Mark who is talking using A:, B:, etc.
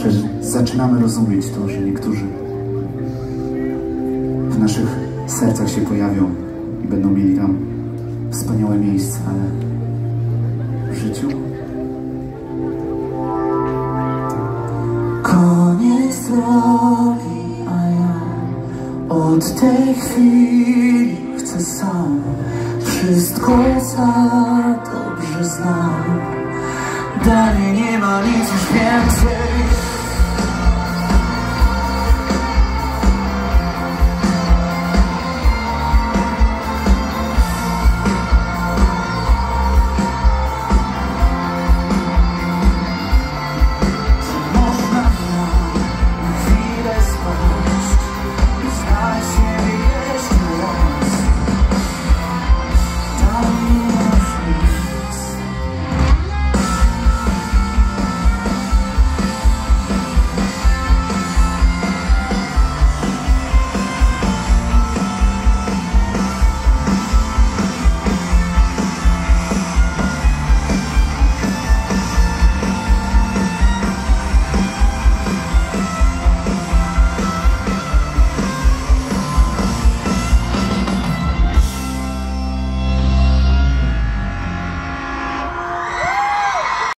A: że zaczynamy rozumieć to, że niektórzy w naszych sercach się pojawią i będą mieli tam wspaniałe miejsce, ale w życiu koniec drogi, a ja od tej chwili chcę sam. Wszystko za dobrze znam. Dalej nie ma